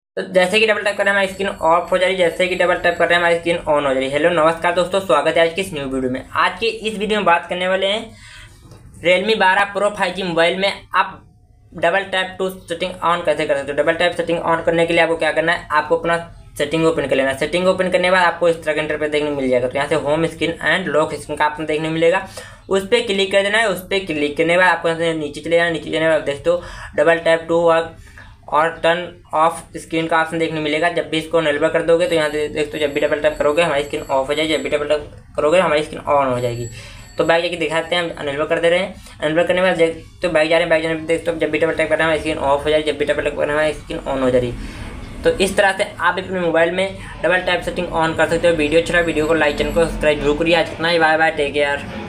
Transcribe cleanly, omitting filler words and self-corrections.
तो जैसे कि डबल टैप कर रहे हैं हमारी स्क्रीन ऑफ हो जा रही है, जैसे कि डबल टैप कर रहे हैं हमारी स्क्रीन ऑन हो जा रही है। हेलो नमस्कार दोस्तों, स्वागत है आज की इस न्यू वीडियो में। आज की इस वीडियो में बात करने वाले हैं Realme 12 Pro 5G मोबाइल में आप double tap to setting on कैसे कर सकते हो। डबल टैप सेटिंग ऑन करने के लिए आपको क्या करना है, आपको अपना सेटिंग ओपन कर लेना है। सेटिंग ओपन करने के बाद आपको इस तरह का इंटरफेस देखने मिल जाएगा। तो यहाँ से home screen and lock screen का ऑप्शन देखने मिलेगा, उस पर क्लिक कर देना है। उस पर क्लिक करने के बाद आपको यहाँ से नीचे चले जाना। नीचे जाने के बाद देखते हो डबल टैप टू और टर्न ऑफ स्क्रीन का ऑप्शन देखने मिलेगा। जब भी इसको अनेबल कर दोगे तो यहाँ से देखते हो जब भी डबल टैप करोगे हमारी स्क्रीन ऑफ हो जाएगी, जब भी डबल टैप करोगे हमारी स्क्रीन ऑन हो जाएगी। तो बैक जाके दिखाते हैं, हम अनेबल कर दे रहे हैं। अनेबल करने के बाद देखते तो बैक जा रहे हैं, बैक जाने देखते हो जब भी डबल टैप करना है स्क्रीन ऑफ हो जाएगी, जब भी डबल टैप करना है स्क्रीन ऑन हो जा रही। तो इस तरह से आप अपने मोबाइल में डबल टैप सेटिंग ऑन कर सकते हो। वीडियो अच्छा लगा वीडियो को लाइक, चैनल को सब्सक्राइब जरूर करिए। आज कितना ही, बाय बाय, टेक केयर।